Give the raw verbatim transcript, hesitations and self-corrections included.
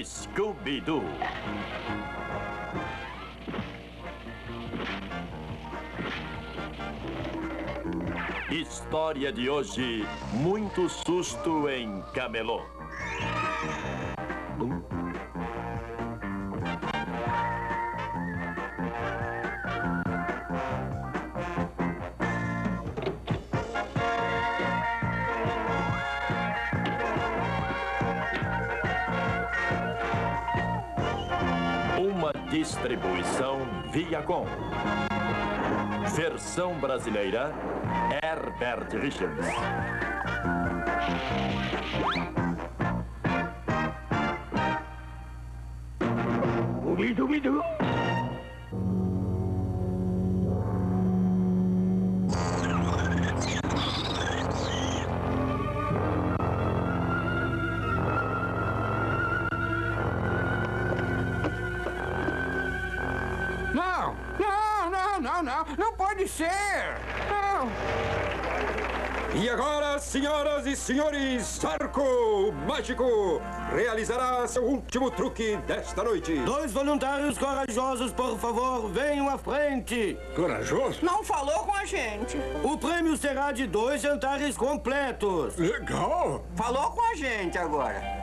Scooby-Doo. História de hoje, muito susto em Camelô. Uma distribuição Viacom. Versão brasileira, Herbert Richards. Scooby-Doo. Não, não, não, não, não, não pode ser! Não! E agora, senhoras e senhores, Arco Mágico realizará seu último truque desta noite. Dois voluntários corajosos, por favor, venham à frente. Corajoso? Não falou com a gente. O prêmio será de dois jantares completos. Legal! Falou com a gente agora.